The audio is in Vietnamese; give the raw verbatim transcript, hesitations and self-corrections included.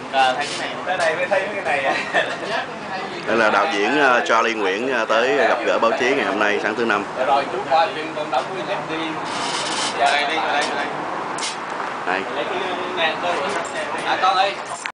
Ờ, thấy cái này. Cái này mới thấy cái này à. Đây là đạo diễn Charlie Nguyễn tới gặp gỡ báo chí ngày hôm nay sáng thứ năm. Rồi chú qua chuyện con đóng với đi. Giờ này đi, đây đây. Này. À con ơi.